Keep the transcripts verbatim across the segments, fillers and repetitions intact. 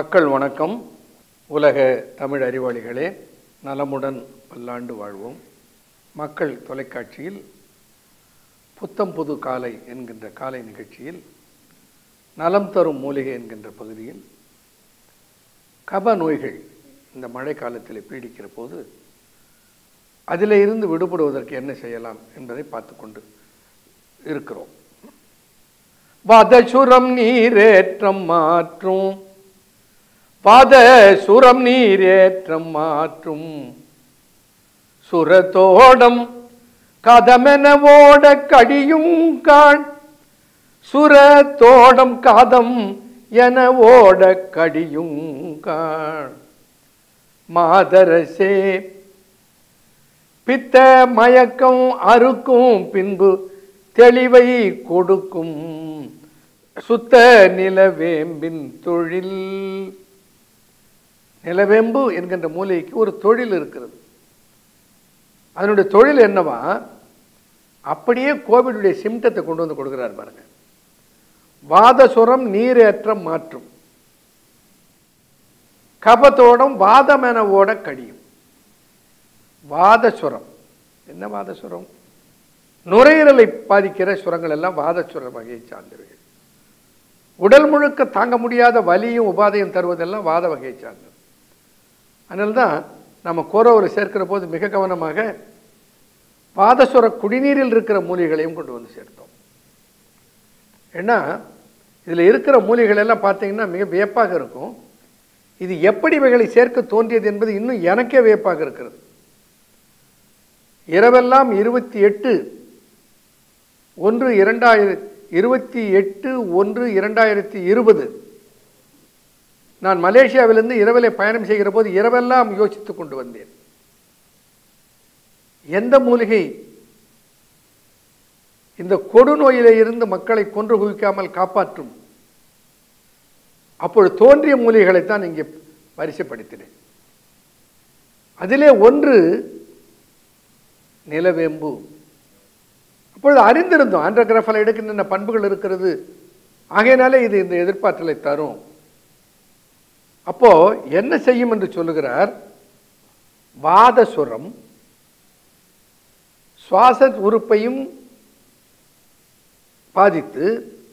மக்கள் வணக்கம். உலக தமிழ் அறிவாளிகளே, நலமுடன் பல்லாண்டு வாழ்வோம். மக்கள் தொலைக்காட்சியில் புத்தம் புது காலை என்கின்ற காலை நிகழ்ச்சியில் நலம் தரும் மூலிகை என்கின்ற பகுதியில் கப நோய்கள் இந்த மழை காலத்தில் பீடிக்கிற போது அதில் இருந்து விடுபடுவதற்கு என்ன செய்யலாம் என்பதை பார்த்து கொண்டு இருக்கிறோம். வாதசுரம் நீரேற்றம் மாற்றும் வாத சுரம் நீரேற்றம் மாற்றும் சுரத்தோடம் கதமென ஓட கடியும் காண் சுரத்தோடம் காதம் என ஓட கடியும் காண் மாதரசே பித்த மயக்கம் அறுக்கும் பின்பு தெளிவை கொடுக்கும் சுத்த நிலவேம்பின் தொழில். நிலவேம்பு என்கின்ற மூலிகைக்கு ஒரு தொழில் இருக்கிறது. அதனுடைய தொழில் என்னவா, அப்படியே கோவிடுடைய சிம்டத்தை கொண்டு வந்து கொடுக்கிறார் பாருங்க. வாதசுரம் நீரேற்றம் மாற்றும் கபத்தோடம் வாதமென ஓட கடியும். வாதசுரம் என்ன? வாதசுரம் நுரையீரலை பாதிக்கிற சுரங்கள் எல்லாம் வாதசுர வகையை சார்ந்தவைகள். உடல் முழுக்க தாங்க முடியாத வலியும் உபாதையும் தருவதெல்லாம் வாத வகையை சார்ந்தது. அதனால்தான் நம்ம கோரோவில் சேர்க்கிற போது மிக கவனமாக வாதசுர குடிநீரில் இருக்கிற மூலிகைகளையும் கொண்டு வந்து சேர்த்தோம். ஏன்னா இதில் இருக்கிற மூலிகைகள் எல்லாம் பார்த்தீங்கன்னா மிக வியப்பாக இருக்கும். இது எப்படி இவைகளை சேர்க்க தோன்றியது என்பது இன்னும் எனக்கே வியப்பாக இருக்கிறது. இரவெல்லாம் இருபத்தி எட்டு ஒன்று இரண்டாயிரத்தி இருபத்தி எட்டு ஒன்று இரண்டாயிரத்தி இருபது நான் மலேசியாவிலிருந்து இரவிலே பயணம் செய்கிற போது இரவெல்லாம் யோசித்துக் கொண்டு வந்தேன். எந்த மூலிகை இந்த கொடுநோயிலே இருந்து மக்களை கொன்று குவிக்காமல் காப்பாற்றும்? அப்பொழுது தோன்றிய மூலிகைகளைத்தான் இங்கே வரிசைப்படுத்தினேன். அதிலே ஒன்று நிலவேம்பு. அப்பொழுது அறிந்திருந்தோம் ஆண்ட்ரோகிராஃபில் எடுக்கின்ற பண்புகள் இருக்கிறது, ஆகையினாலே இது இந்த எதிர்பார்த்தலை தரும். அப்போ என்ன செய்யும் என்று சொல்லுகிறார். வாதசுரம் சுவாச உறுப்பையும் பாதித்து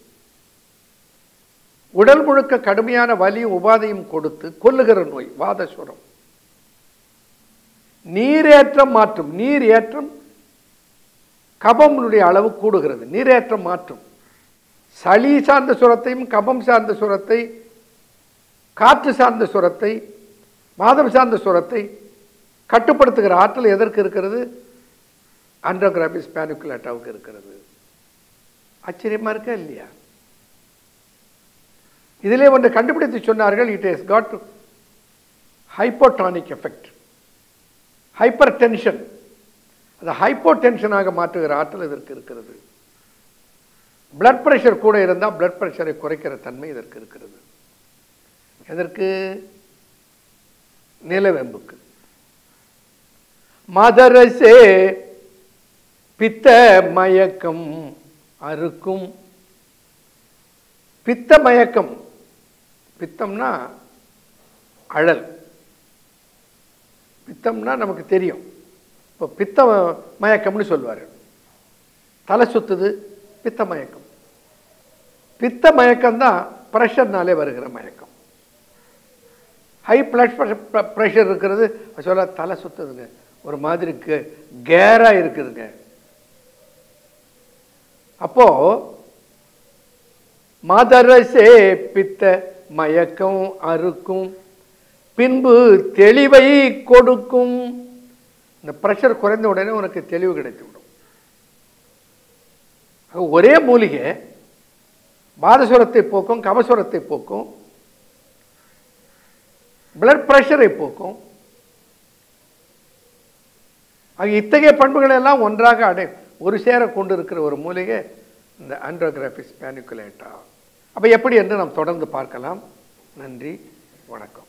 உடல் முழுக்க கடுமையான வலியும் உபாதையும் கொடுத்து கொல்லுகிற நோய் வாதசுரம். நீரேற்றம் மாற்றும். நீர் ஏற்றம் கபமுடைய அளவு கூடுகிறது. நீரேற்றம் மாற்றும். சளி சார்ந்த சுரத்தையும் கபம் சார்ந்த சுரத்தை, காற்று சார்ந்த சுரத்தை, வாதம் சார்ந்த சுரத்தை கட்டுப்படுத்துகிற ஆற்றல் எதற்கு இருக்கிறது? ஆண்ட்ரோகிராபிஸ் பேனிகுலேட்டாவுக்கு இருக்கிறது. ஆச்சரியமா இருக்கா இல்லையா? இதிலே ஒன்று கண்டுபிடித்து சொன்னார்கள். It has got hypotonic effect. Hypertension, அதை ஹைப்போ டென்ஷனாக மாற்றுகிற ஆற்றல் இதற்கு இருக்கிறது. பிளட் பிரஷர் கூட இருந்தால் பிளட் பிரஷரை குறைக்கிற தன்மை இதற்கு இருக்கிறது. எதற்கு? நிலவேம்புக்கு. மதரசே பித்த மயக்கம் அறுக்கும். பித்த மயக்கம், பித்தம்னா அழல், பித்தம்னா நமக்கு தெரியும். இப்போ பித்த மயக்கம்னு சொல்வார். தலை சுத்துது, பித்த மயக்கம். பித்த மயக்கம்தான் ப்ரெஷர்னாலே வருகிற மயக்கம். ஹை பிளட் ப்ரெஷர் இருக்கிறது, சொல்ல தலை சுத்துதுங்க, ஒரு மாதிரி கேரா இருக்குதுங்க. அப்போ மதரசே பித்த மயக்கம் அறுக்கும் பின்பு தெளிவை கொடுக்கும். இந்த பிரஷர் குறைந்த உடனே உனக்கு தெளிவு கிடைத்துவிடும். ஒரே மூலிகை வாதசுரத்தை போக்கும், கபசுரத்தை போக்கும், பிளட் பிரஷரை போக்கும். இத்தகைய பண்புகளை எல்லாம் ஒன்றாக அடை ஒரு சேர கொண்டு இருக்கிற ஒரு மூலிகை இந்த ஆண்ட்ரோகிராபிஸ் பேனிகுலேட்டா. அப்போ எப்படி என்று நாம் தொடர்ந்து பார்க்கலாம். நன்றி, வணக்கம்.